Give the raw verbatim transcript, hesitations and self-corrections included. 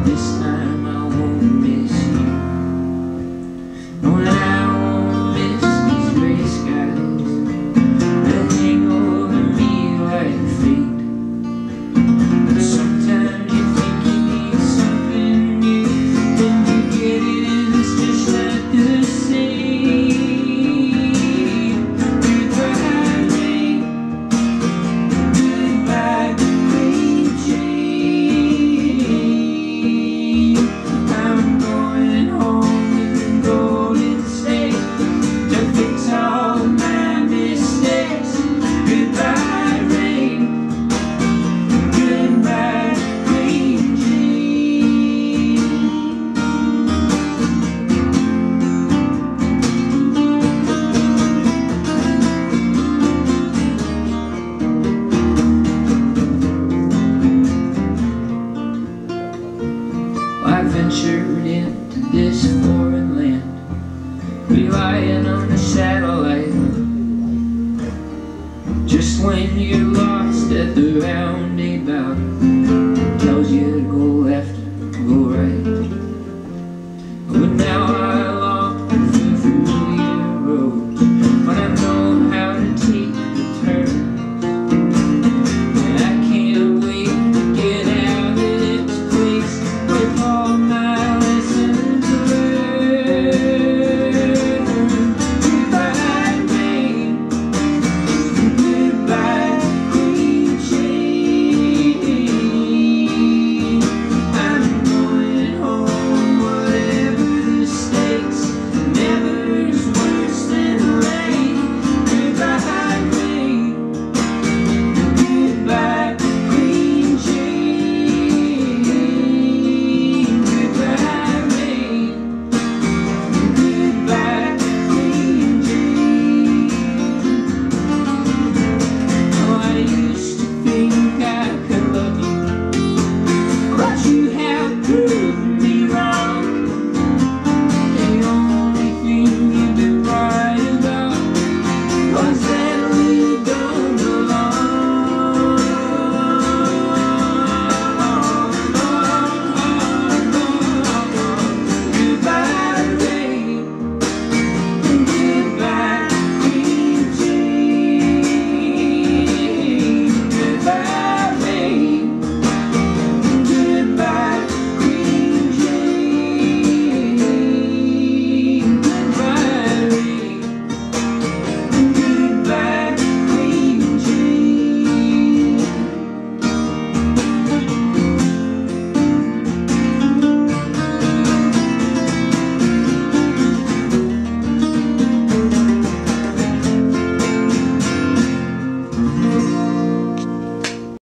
This time I won't miss you. No, and I won't miss these gray skies that hang over me like fate. But sometimes you think you need something new, then you get it and it's just not the same. Goodbye rain, goodbye green tree. I'm going home in the Golden State to fix all of my mistakes. Goodbye rain, goodbye green tree. I ventured into this foreign land, relying on a satellite. Just when you're lost at the roundabout, tells you to go